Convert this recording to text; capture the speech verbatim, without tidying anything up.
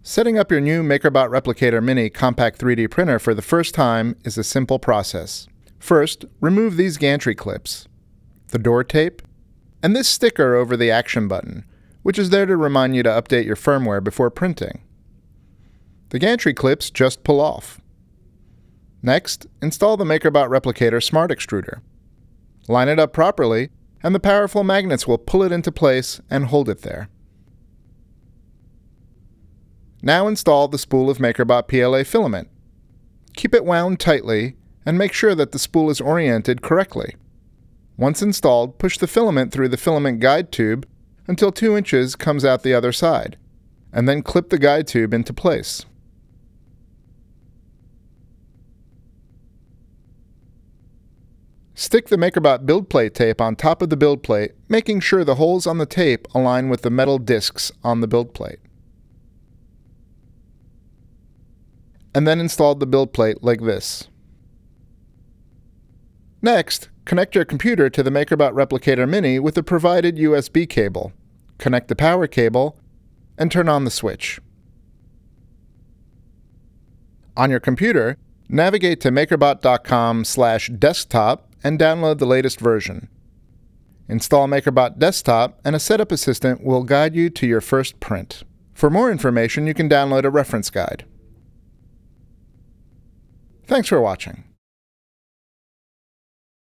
Setting up your new MakerBot Replicator Mini Compact three D printer for the first time is a simple process. First, remove these gantry clips, the door tape, and this sticker over the action button, which is there to remind you to update your firmware before printing. The gantry clips just pull off. Next, install the MakerBot Replicator Smart Extruder. Line it up properly, and the powerful magnets will pull it into place and hold it there. Now install the spool of MakerBot P L A filament. Keep it wound tightly and make sure that the spool is oriented correctly. Once installed, push the filament through the filament guide tube until two inches comes out the other side, and then clip the guide tube into place. Stick the MakerBot build plate tape on top of the build plate, making sure the holes on the tape align with the metal discs on the build plate. And then install the build plate like this. Next, connect your computer to the MakerBot Replicator Mini with the provided U S B cable. Connect the power cable and turn on the switch. On your computer, navigate to makerbot dot com slash desktop and download the latest version. Install MakerBot Desktop and a setup assistant will guide you to your first print. For more information, you can download a reference guide. Thanks for watching.